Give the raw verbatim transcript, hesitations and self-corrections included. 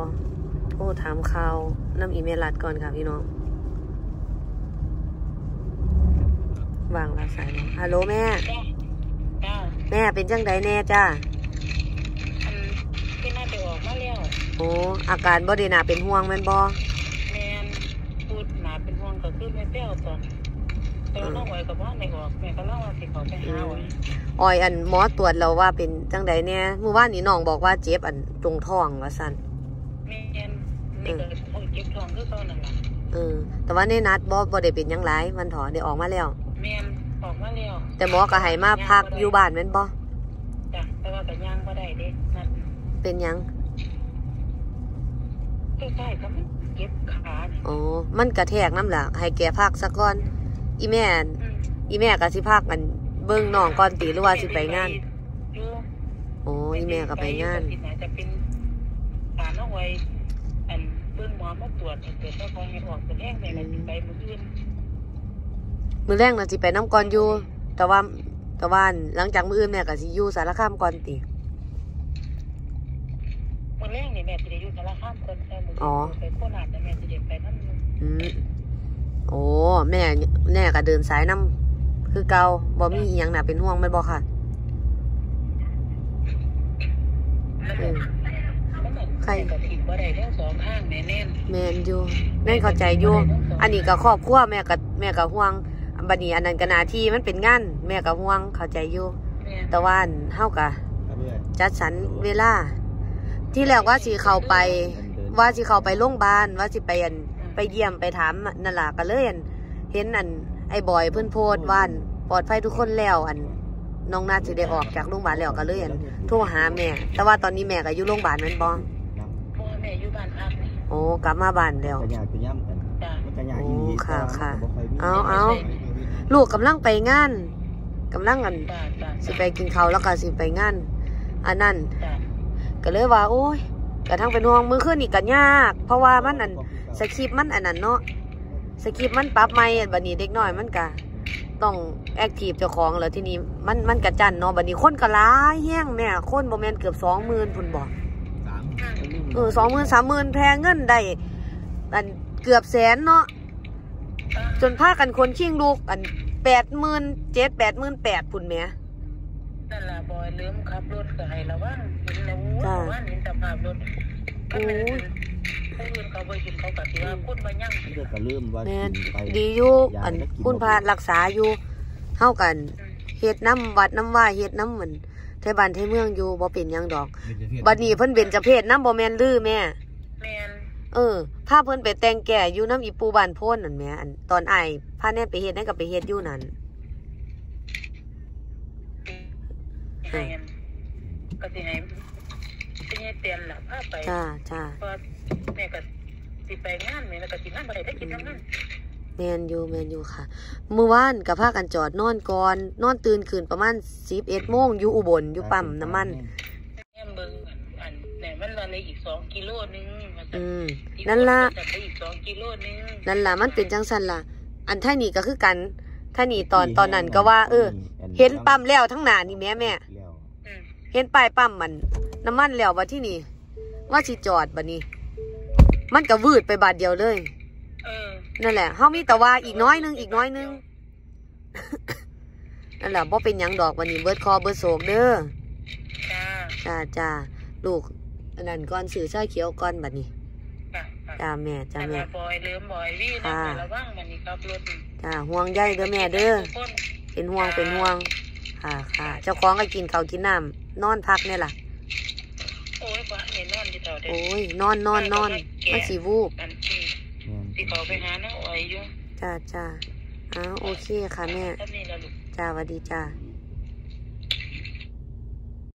โอ้ถามข่าวน้ำอีเมลลัดก่อนค่ะพี่น้องวางรับสายแล้วฮัลโหลแม่แม่เป็นจังไดแน่จ้าอันที่น่าจะออกมาแล้วโอ้อาการบ่ได้น่าเป็นห่วงแม่นบ่แม่นพูดน่าเป็นห่วงก็คือแม่เปี้ยวตอนแต่ว่าน้องอ้อยกับว่าไม่ออกแม่ก็เล่าว่าสิเขาไปหาอ้อยอ้อยอันหมอตรวจเราว่าเป็นจังไดแน่เมื่อวานนี้น้องบอกว่าเจ็บอันตรงท้องว่าซั่นแม่นนี่ก็เจ็บท้องคือตอนนั้นล่ะเออแต่ว่าในนัดบ่บ่ได้เป็นหยังหลายมันถอได้ออกมาแล้วแม่นออกมาแล้วแต่หมอก็ให้มาพักอยู่บ้านแม่นบ่จ้ะแต่ว่าก็ย่างบ่ได้เด้นั่นเป็นหยังใกล้ๆก็มันเจ็บขานี่อ๋อมันกระแทกน้ำล่ะให้แกพักซะก่อนอีแม่อีแม่ก็สิพักกันเบิ่งน้องก่อนติหรือว่าสิไปงานโอ้อีแม่ก็ไปงานจะเป็นการเอาไว้อันเบิ่งหมอมาตรวจเกิดว่าของให้ออกแสดงไปแล้วสิไปมื้ออื่นมื้อแรกน่ะสิไปน้ำก่อนอยู่แต่ว่าแต่ว่าหลังจากมื้ออื่นแม่ก็สิอยู่สารคามก่อนติมื้อแรกนี่แม่สิได้อยู่สารคามก่อนแต่มื้อไปโคราชแม่สิได้ไปนำอืมโอ้แม่แม่ก็เดินสายน้ำคือเก่าบ่มีอีหยังน่ะเป็นห่วงแม่นบ่ค่ะใครก็คิดบ่ได้ทั้งสองข้างแม่แน่นแม่นอยู่แม่เข้าใจอยู่อันนี้ก็ครอบครัวแม่ก็แม่ก็ห่วงบัดนี้อันนั้นก็หน้าที่มันเป็นงานแม่ก็ห่วงเข้าใจอยู่แต่ว่าเฮาก็จัดสรรเวลาที่แรกว่าสิเข้าไปว่าสิเข้าไปโรงพยาบาลว่าสิไปอันไปเยี่ยมไปถามนั่นล่ะก็เลยอันเห็นอันไอ้บอยเพิ่นโพสต์ว่าปลอดภัยทุกคนแล้วอันน้องนาสิได้ออกจากโรงพยาบาลแล้วก็เลยอันโทรหาแม่แต่ว่าตอนนี้แม่ก็อยู่โรงพยาบาลแม่นบ่พ่อแม่อยู่บ้านพักโอ้กลับมาบ้านแล้วโอ้ค่ะค่ะเอาเอาลูกกำลังไปงานกำลังอันสิไปกินข้าวแล้วก็สิไปงานอันนั้นก็เลยว่าโอ้ยกระทั่งเป็นห่วงมือขึ้นอีกกันยากเพราะว่ามันอันสคริปต์มันอันนั้นเนาะสคริปต์มันปรับใหม่บัดนี้เด็กน้อยมันก็ต้องแอคทีฟเจ้าของแล้วทีนี้มันมันกระจันเนาะบัดนี้คนก็หลายแห้งแม่คนบ่แม่นเกือบสองหมื่นพุ่นบอกเออสองหมื่นสามหมื่นแพงเงินได้อันเกือบแสนเนาะจนพากันคนชิงลูกอันแปดหมื่นเจ็ดแปดหมื่นแปดพุ่นแม่นั่นล่ะบอยลืมขับรถก็ให้ระวังเห็นแล้วว่าเห็นสภาพรถก็เป็นผู้อื่นเขาบ่เห็นเขาก็สิว่าคนบ่ยั่งก็ลืมว่าดีอยู่อันคุณพารักษาอยู่เฮากันเฮ็ดน้ำวัดน้ำว่าเฮ็ดน้ำเหมือนไทบ้านไทเมืองอยู่บ่เป็นหยังดอกบัดนี้เพิ่นเบญจเพศน้ำบ่แม่นลือแม่แม่นเออพาเพิ่นไปแต่งแก่อยู่น้ำอีปูบ้านโพนนั่นแม่อันตอนอ้ายพาแน่ไปเฮ็ดนั่นก็ไปเฮ็ดอยู่นั่นก็สิให้สิให้เตือนล่ะพาไปจ้าจ้าเพราะแม่ก็สิไปงานแม่แล้วก็สิงานบ่ได้ได้กินทั้งนั้นแมนอยู่แมนอยู่ค่ะเมื่อวานกับพากันจอดนอนก่อนนอนตื่นคืนประมาณสิบเอ็ดโมงอยู่อุบลอยู่ปั๊มน้ำมันแม่เบิ่งอันแต่มันละเลยอีกสองกิโลนึงอืมนั่นล่ะอีกสองกิโลนึงนั่นล่ะมันเป็นจังซั่นล่ะอันท่านี่ก็คือกันท่านี่ตอนตอนนั้นก็ว่าเออเห็นปั๊มแล้วทั้งหน้านี่แม่แม่เห็นป้ายปั๊มมันน้ำมันแล้วว่าที่นี่ว่าสิจอดบัดนี้มันก็วืดไปบาทเดียวเลยนั่นแหละเฮามีแต่ว่าอีกน้อยนึงอีกน้อยนึงนั่นแหละบ่เป็นหยังดอกวันนี้เบิดคอเบิดโศกเด้อจ้าจ้าลูกอันนั้นก่อนสื่อชาเขียวก่อนบัดนี้จ้าแม่จ้าแม่บอยลืมบอยวี่นะระวังบัดนี้ครับรถจ้าห่วงใยเด้อแม่เด้อเป็นห่วงเป็นห่วงค่ะค่ะเจ้าของก็กินข้าวกินน้ำนอนพักเนี่ยล่ะโอ้ยบ่ให้นอนที่เท่าเด้โอ้ยนอนนอนนอนมันสิวูบสิเขาไปหาน้าอ้อยอยู่จ้าจ้าอ้าวโอเคค่ะแม่จ้าสวัสดีจ้า